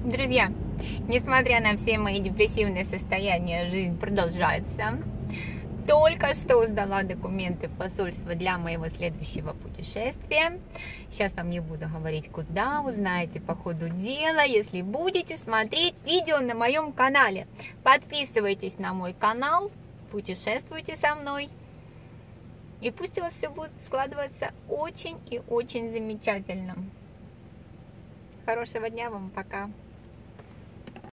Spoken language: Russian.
Друзья, несмотря на все мои депрессивные состояния, жизнь продолжается. Только что сдала документы в посольство для моего следующего путешествия. Сейчас вам не буду говорить куда, узнаете по ходу дела, если будете смотреть видео на моем канале. Подписывайтесь на мой канал, путешествуйте со мной. И пусть у вас все будет складываться очень и очень замечательно. Хорошего дня вам, пока!